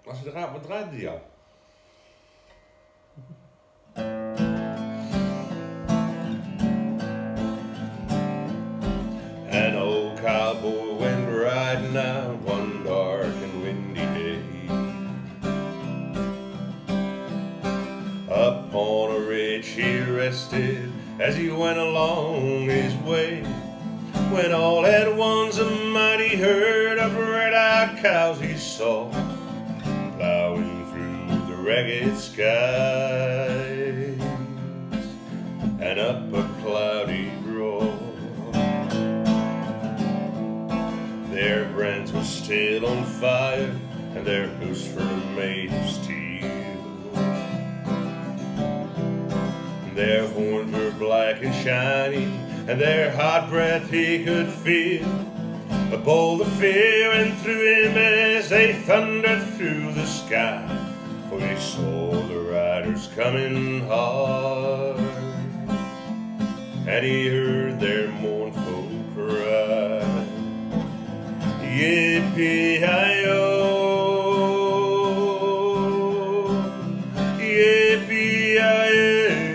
Wat draaide die al? An old cowboy went riding out one dark and windy day. Up on a ridge he rested as he went along his way, when all at once a mighty herd of red-eyed cows he saw, plowing through the ragged skies and up a cloudy road. Their brands were still on fire and their hoofs were made of steel. Their horns were black and shiny, and their hot breath he could feel. A bolt of fear went through him as they thundered through the sky, for he saw the riders coming hard, and he heard their mournful cry. Yippee-hi-yo, yippee-hi-yo.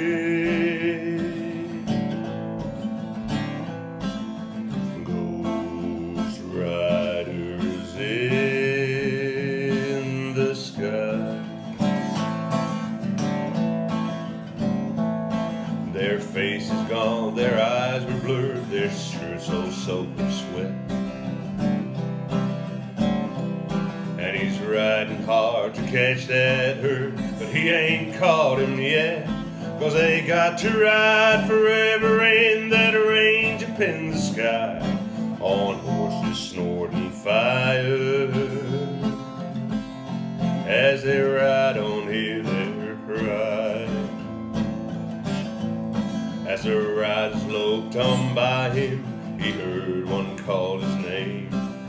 Riders in the sky, their faces gone, their eyes were blurred, their shirts all soaked with sweat. And he's riding hard to catch that herd, but he ain't caught him yet, 'cause they got to ride forever in that range up in the sky, on horses snorting fire. As they ride on, hear their cry. As the riders loped on by him, he heard one call his name.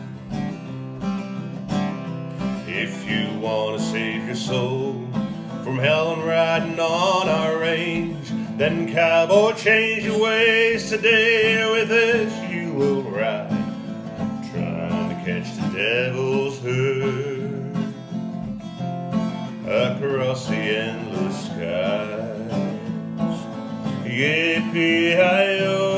If you want to save your soul from hell and riding on our range, then cowboy, change your ways today. With us you will ride, trying to catch the devil's herd across the endless skies. Yippee-hi-yo.